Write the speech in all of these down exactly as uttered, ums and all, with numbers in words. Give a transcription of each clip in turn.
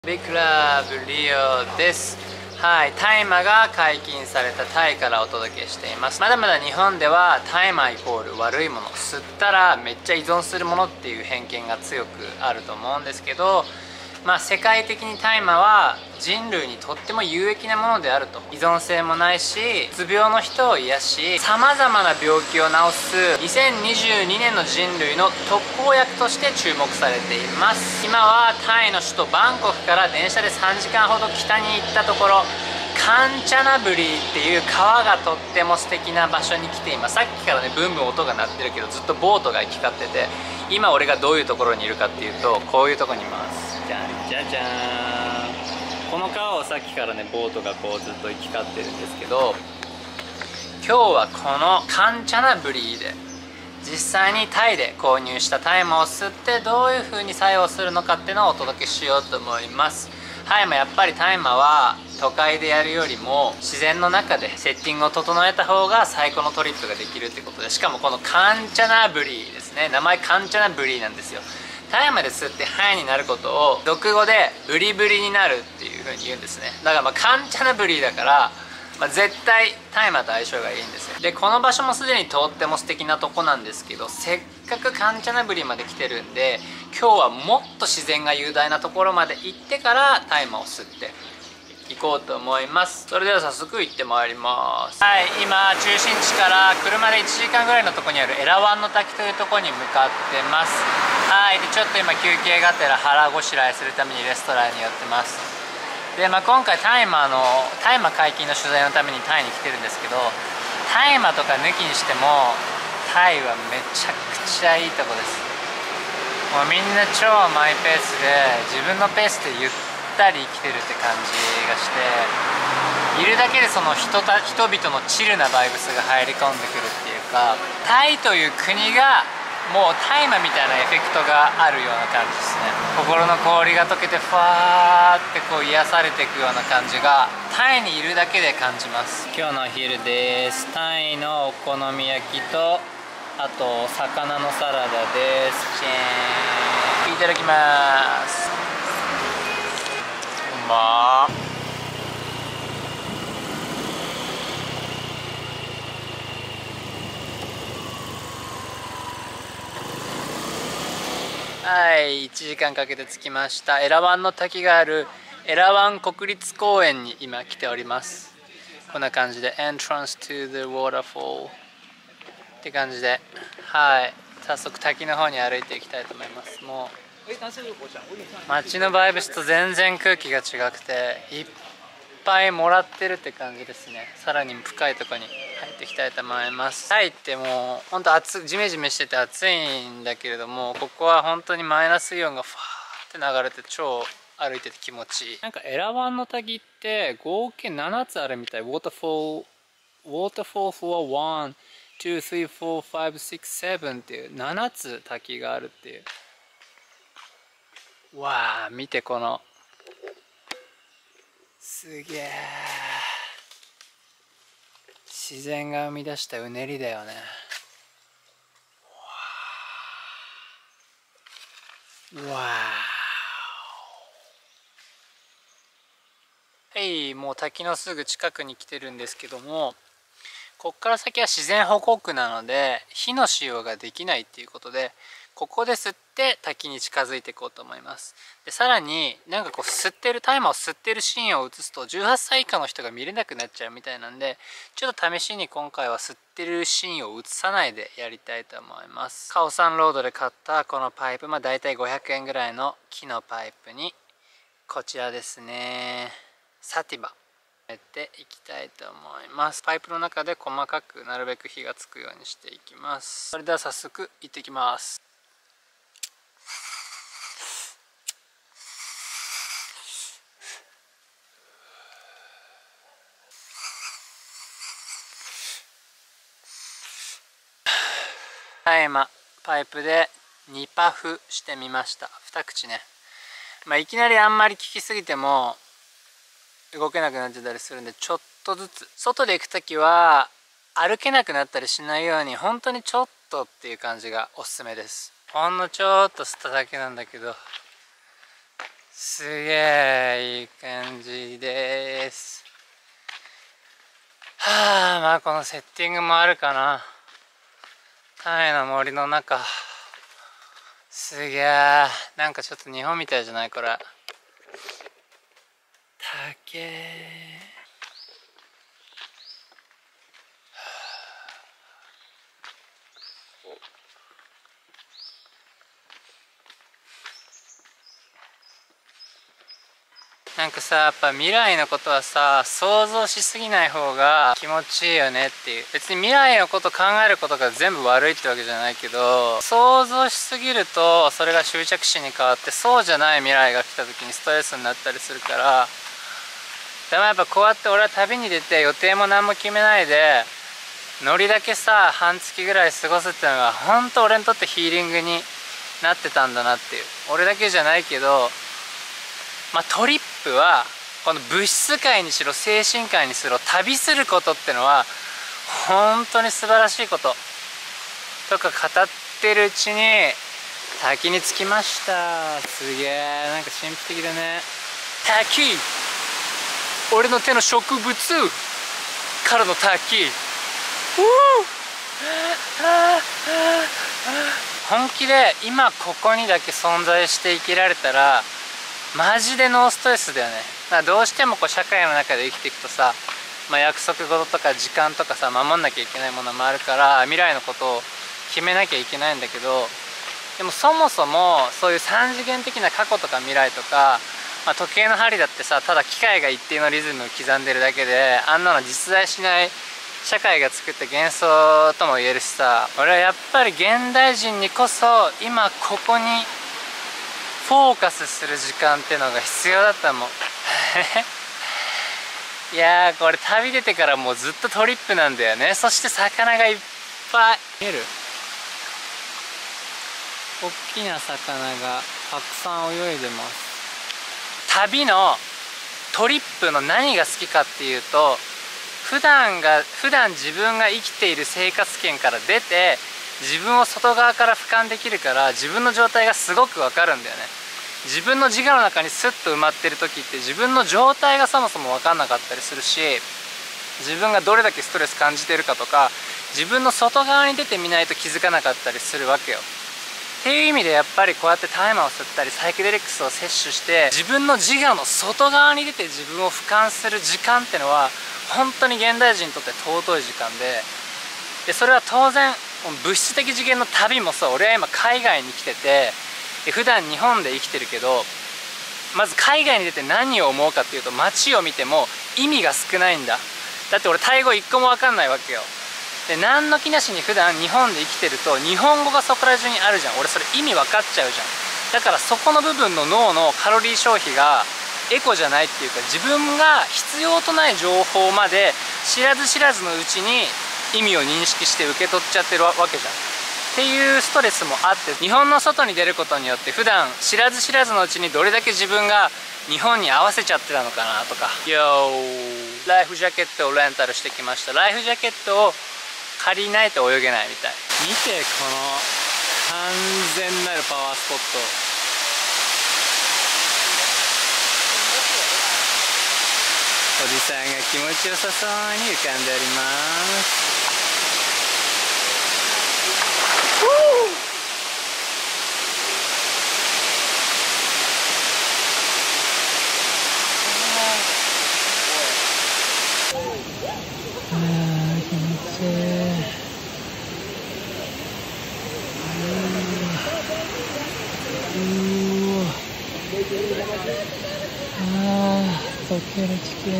ビッグラブリオです。はい、大麻が解禁されたタイからお届けしています。まだまだ日本では大麻イコール悪いもの、吸ったらめっちゃ依存するものっていう偏見が強くあると思うんですけど、まあ世界的に大麻は人類にとっても有益なものであると。依存性もないし、うつ病の人を癒し、さまざまな病気を治すにせんにじゅうにねんの人類の特効薬として注目されています。今はタイの首都バンコクから電車でさんじかんほど北に行ったところ、カンチャナブリーっていう川がとっても素敵な場所に来ています。さっきからねブンブン音が鳴ってるけど、ずっとボートが行き交ってて、今俺がどういうところにいるかっていうと、こういうところにいます。じゃんじゃじゃーん。この川をさっきからねボートがこうずっと行き交ってるんですけど、今日はこのカンチャナブリーで実際にタイで購入した大麻を吸ってどういう風に作用するのかっていうのをお届けしようと思います。はい、まあ、やっぱり大麻は都会でやるよりも自然の中でセッティングを整えた方が最高のトリップができるってことで、しかもこのカンチャナブリーですね、名前カンチャナブリーなんですよ。大麻で吸ってハイになることを俗語でブリブリになるっていう風に言うんですね。だからまあカンチャナブリーだから、まあ、絶対大麻と相性がいいんですよ。でこの場所もすでにとっても素敵なとこなんですけど、せっかくカンチャナブリーまで来てるんで、今日はもっと自然が雄大なところまで行ってから大麻を吸って行こうと思います。それでは早速行ってまいります。はい、今中心地から車でいちじかんぐらいのところにあるエラワンの滝というところに向かってます。はい、でちょっと今休憩がてら腹ごしらえするためにレストランに寄ってます。で、まあ、今回大麻の大麻解禁の取材のためにタイに来てるんですけど、大麻とか抜きにしてもタイはめちゃくちゃいいとこです。もうみんな超マイペースで自分のペースでゆったり生きてるって感じがして、いるだけでその人た人々のチルなバイブスが入り込んでくるっていうか、タイという国がもう大麻みたいなエフェクトがあるような感じですね。心の氷が溶けてファーってこう癒されていくような感じがタイにいるだけで感じます。今日のお昼です。タイのお好み焼きとあと魚のサラダです。チェーンいただきます。うまー。はい、いちじかんかけて着きました。エラワンの滝があるエラワン国立公園に今来ております。こんな感じで Entrance to the waterfall って感じで、はい、早速滝の方に歩いていきたいと思います。もう街のバイブスと全然空気が違くていっぱいもらってるって感じですね。さらに深いところに入っていきたいと思います。タイってもうほんと暑ジメジメしてて暑いんだけれども、ここは本当にマイナスイオンがファーって流れて超歩いてて気持ちいい。なんかエラワンの滝って合計ななつあるみたい。ウォーターフォールウォーターフォールフロアいち、に、さん、よん、ご、ろく、ななっていうななつ滝があるっていう。わあ、見てこのすげえ自然が生み出したうねりだよね。わー。はい、もう滝のすぐ近くに来てるんですけども、こっから先は自然保護区なので火の使用ができないっていうことで、ここで吸って滝に近づいていこうと思います。でさらになんかこう吸ってる大麻を吸ってるシーンを映すとじゅうはっさい以下の人が見れなくなっちゃうみたいなんで、ちょっと試しに今回は吸ってるシーンを映さないでやりたいと思います。カオサンロードで買ったこのパイプ、まあ大体ごひゃくえんぐらいの木のパイプにこちらですね、サティバ入れていきたいと思います。パイプの中で細かくなるべく火がつくようにしていきます。それでは早速行ってきます。大麻パイプでにパフしてみました。に口ね。まあ、いきなりあんまり効きすぎても動けなくなっちゃったりするんで、ちょっとずつ外で行く時は歩けなくなったりしないように本当にちょっとっていう感じがおすすめです。ほんのちょっと吸っただけなんだけどすげえいい感じです。はあ、まあこのセッティングもあるかな。タイの森の中、すげえ、なんかちょっと日本みたいじゃないこれ。竹、なんかさ、やっぱ未来のことはさ、想像しすぎない方が気持ちいいよねっていう。別に未来のこと考えることが全部悪いってわけじゃないけど、想像しすぎるとそれが執着心に変わって、そうじゃない未来が来た時にストレスになったりするから。でもやっぱこうやって俺は旅に出て予定も何も決めないでノリだけさ半月ぐらい過ごすっていうのが本当俺にとってヒーリングになってたんだなっていう。俺だけじゃないけど、まあ、トリップはこの物質界にしろ精神界にしろ旅することってのは本当に素晴らしいこととか語ってるうちに滝に着きました。すげえ、なんか神秘的だね。滝、俺の手の植物からの滝。本気で今ここにだけ存在して生きられたらマジでノーストレスだよね。だからどうしてもこう社会の中で生きていくとさ、まあ、約束事とか時間とかさ守んなきゃいけないものもあるから未来のことを決めなきゃいけないんだけど、でもそもそもそういう三次元的な過去とか未来とか、まあ、時計の針だってさただ機械が一定のリズムを刻んでるだけであんなの実在しない社会が作った幻想とも言えるしさ、俺はやっぱり現代人にこそ今ここにフォーカスする時間ってのが必要だったもん。いやーこれ旅出てからもうずっとトリップなんだよね。そして魚がいっぱい見える。大きな魚がたくさん泳いでます。旅のトリップの何が好きかっていうと、普段が普段自分が生きている生活圏から出て自分を外側から俯瞰できるから自分の状態がすごくわかるんだよね。自分の自我の中にスッと埋まってる時って自分の状態がそもそも分かんなかったりするし、自分がどれだけストレス感じてるかとか自分の外側に出てみないと気づかなかったりするわけよ。っていう意味でやっぱりこうやって大麻を吸ったりサイケデリックスを摂取して自分の自我の外側に出て自分を俯瞰する時間ってのは本当に現代人にとって尊い時間で、でそれは当然物質的次元の旅もそう。俺は今海外に来てて普段日本で生きてるけど、まず海外に出て何を思うかっていうと街を見ても意味が少ないんだ。だって俺タイ語一個も分かんないわけよ。で何の気なしに普段日本で生きてると日本語がそこら中にあるじゃん。俺それ意味分かっちゃうじゃん。だからそこの部分の脳のカロリー消費がエコじゃないっていうか、自分が必要とない情報まで知らず知らずのうちに意味を認識して受け取っちゃってるわけじゃんっていうストレスもあって、日本の外に出ることによって普段知らず知らずのうちにどれだけ自分が日本に合わせちゃってたのかなとか。よー、ライフジャケットをレンタルしてきました。ライフジャケットを借りないと泳げないみたい。見てこの完全なるパワースポット。おじさんが気持ちよさそうに浮かんでおります。溶ける地形。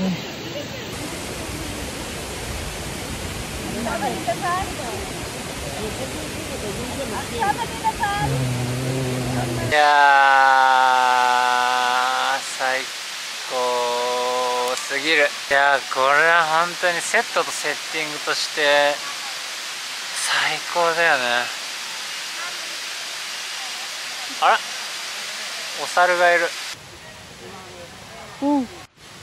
いやー最高すぎる。いやーこれは本当にセットとセッティングとして最高だよね。あらお猿がいる。うん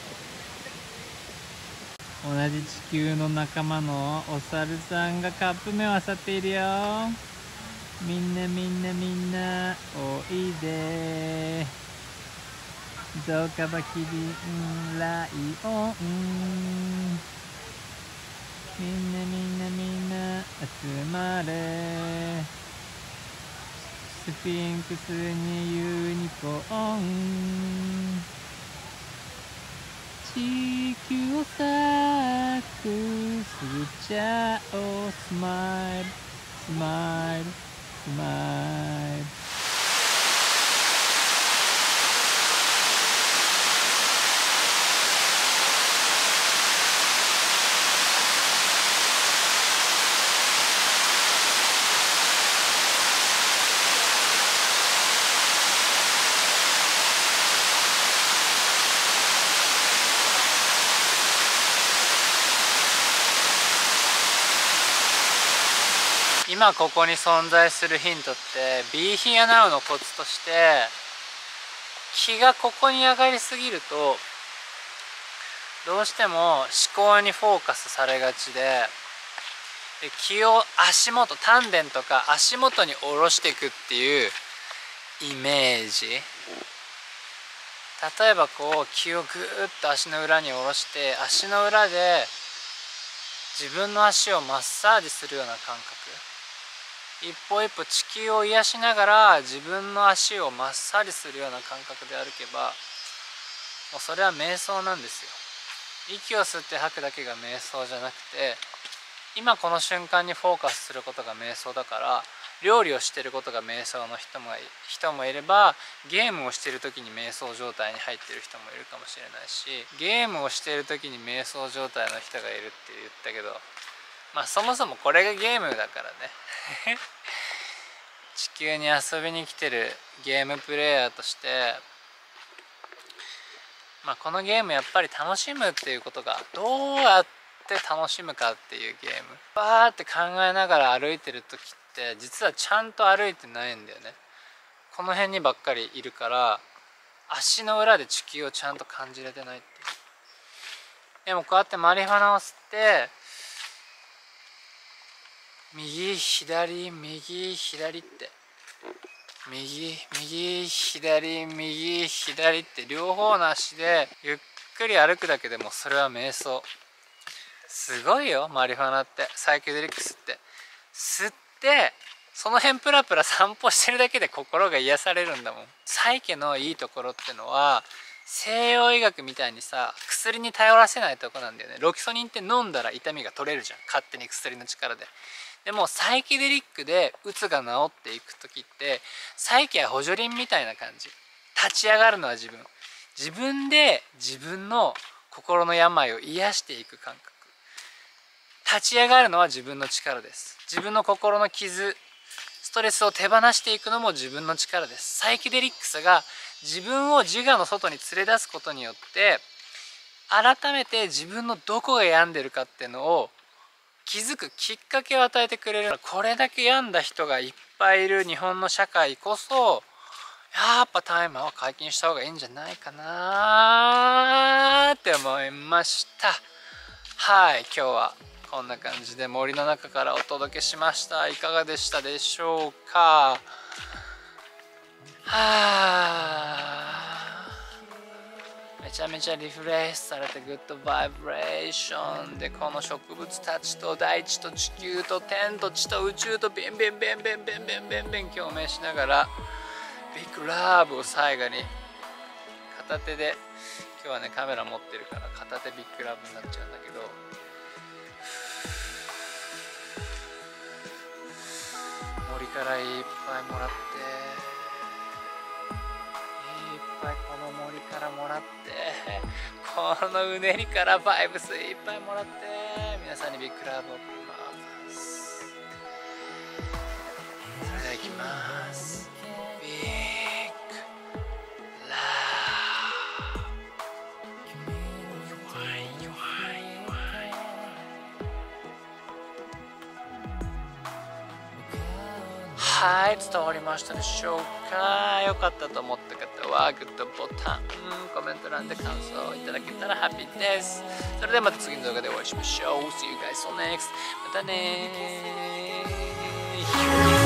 同じ地球の仲間のお猿さんがカップ麺を漁っているよ。みんなみんなみんなおいで。 ゾウカバキリンライオン、みんなみんなみんな集まれ、スフィンクスにユニコーン、地球をサクスちゃおう、スマイルスマイルスマイル。今ここに存在するヒントって Be Here Now のコツとして、気がここに上がりすぎるとどうしても思考にフォーカスされがちで、で気を足元、丹田とか足元に下ろしていくっていうイメージ。例えばこう気をぐーっと足の裏に下ろして、足の裏で自分の足をマッサージするような感覚、一歩一歩地球を癒しながら自分の足をマッサージするような感覚で歩けば、もうそれは瞑想なんですよ。息を吸って吐くだけが瞑想じゃなくて、今この瞬間にフォーカスすることが瞑想だから、料理をしていることが瞑想の人も人もいれば、ゲームをしている時に瞑想状態に入っている人もいるかもしれないし、ゲームをしている時に瞑想状態の人がいるって言ったけど、まあそもそもこれがゲームだからね地球に遊びに来てるゲームプレイヤーとして、まあ、このゲームやっぱり楽しむっていうことが、どうやって楽しむかっていうゲーム、バーって考えながら歩いてる時って実はちゃんと歩いてないんだよね。この辺にばっかりいるから、足の裏で地球をちゃんと感じれてないっていう。でもこうやってマリファナを吸って、右左右左って右右左右左って両方の足でゆっくり歩くだけでもそれは瞑想。すごいよマリファナって、サイケデリックスって吸って、その辺プラプラ散歩してるだけで心が癒されるんだもん。サイケのいいところってのは、西洋医学みたいにさ薬に頼らせないとこなんだよね。ロキソニンって飲んだら痛みが取れるじゃん、勝手に薬の力で。でもサイケデリックでうつが治っていく時って、サイケは補助輪みたいな感じ。立ち上がるのは自分自分で自分の心の病を癒していく感覚。立ち上がるのは自分の力です。自分の心の傷、ストレスを手放していくのも自分の力です。サイケデリックスが自分を自我の外に連れ出すことによって、改めて自分のどこが病んでるかっていうのを気づくきっかけを与えてくれる。これだけ病んだ人がいっぱいいる日本の社会こそ、やっぱタイマーは解禁した方がいいんじゃないかなって思いました。はい、今日はこんな感じで森の中からお届けしました。いかがでしたでしょうか。はあ、めちゃめちゃリフレッシュされてグッドバイブレーションで、この植物たちと大地と地球と天と地と宇宙とベンベンベンベンベンベンベンベン共鳴しながら、ビッグラブを最後に片手で、今日はねカメラ持ってるから片手ビッグラブになっちゃうんだけど、森からいっぱいもらって、いっぱいこの森からもらって、このうねりからバイブスいっぱいもらって、皆さんにビッグラブを送ります。それではいきます。ビッグラブ。はい、伝わりましたでしょうか。良かったと思った方はグッドボタン、コメント欄で感想をいただけたらハッピーです。それではまた次の動画でお会いしましょう。See you guys on next. またねー。